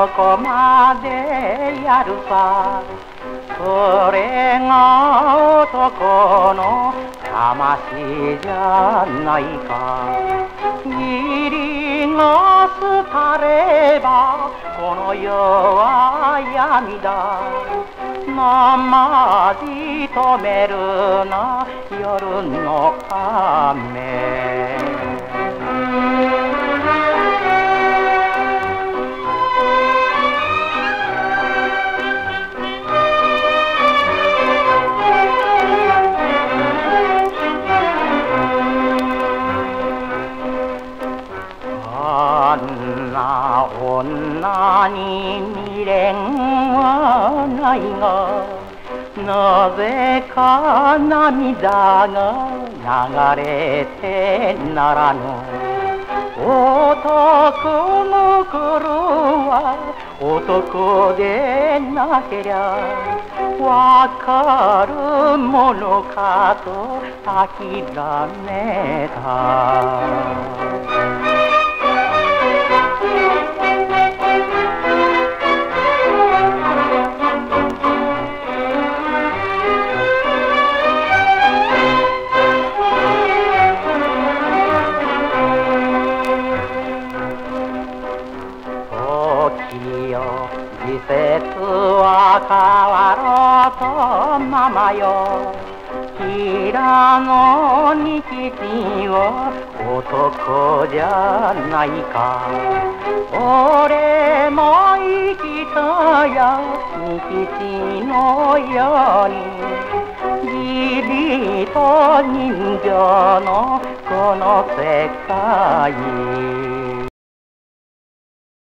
こまでやるさ。それが男の魂じゃないか。義理が廃ればこの世は闇だ。なじとめるな夜の雨。あんな女に未練はないが、なぜか涙が流れてならぬ。男の頃は男でなけりゃわかるものかと諦めた。季節は変わろうとままよ。平野に吉は男じゃないか。俺も生きたや仁吉のように、義理と人情のこの世界。